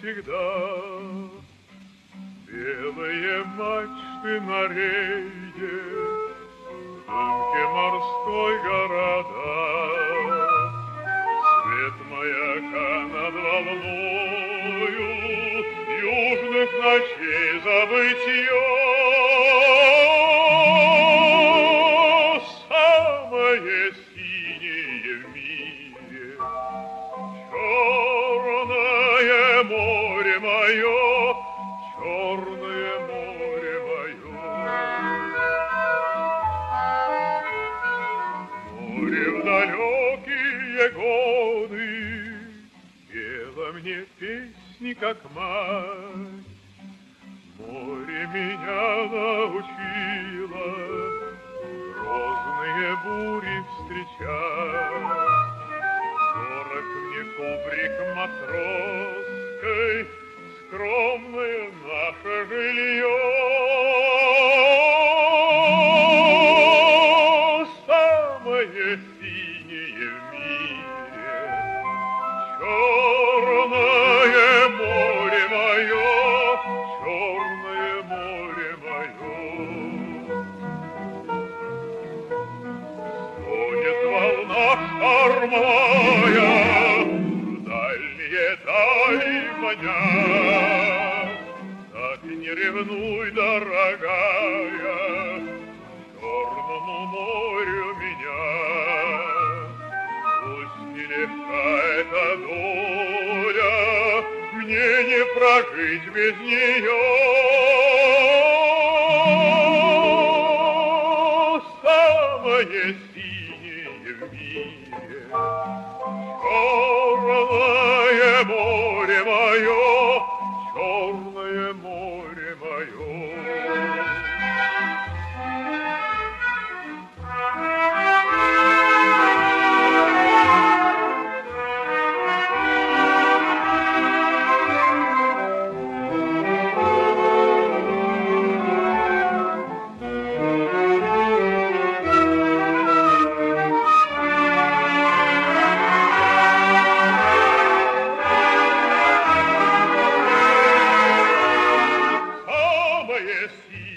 навсегда. Белые мачты на рейде, в дымке морской города, свет маяка над волною южных ночей забытье. Самое синее в мире, черное море мое, черное море мое. Море в далекие годы пело мне песни, как мать. Море меня научило грозные бури встречать. Дорог мне кубрик матросской, скромное наше жилье. Самое синее в мире, черное море мое, черное море мое. Стонет волна штормовая, в дальние даль маня. Так не ревнуй, дорогая, к черному морю меня. Пусть нелегка эта доля, мне не прожить без нее. Самое синее в мире, черное море мое, черное море мое. Самое синее